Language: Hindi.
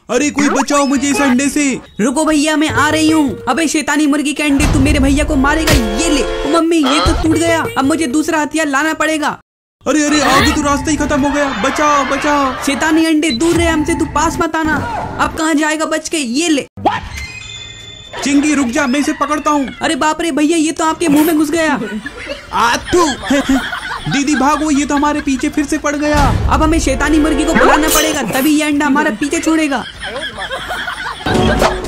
अरे कोई बचाओ मुझे इस अंडे से। रुको भैया मैं आ रही हूँ। अबे शैतानी मुर्गी के अंडे, तू मेरे भैया को मारेगा? ये ले। ओ मम्मी ये तो टूट गया, अब मुझे दूसरा हथियार लाना पड़ेगा। अरे अरे आगे तो रास्ता ही खत्म हो गया, बचाओ बचाओ। शैतानी अंडे दूर रहे हमसे, तू पास मत आना। अब कहाँ जाएगा बच के? ये ले। चिंगी रुक जा, मैं इसे पकड़ता हूँ। अरे बाप रे भैया, ये तो आपके मुंह में घुस गया। आतू दीदी भागो, ये तो हमारे पीछे फिर से पड़ गया। अब हमें शैतानी मुर्गी को बुलाना पड़ेगा, तभी ये अंडा हमारा पीछे छोड़ेगा।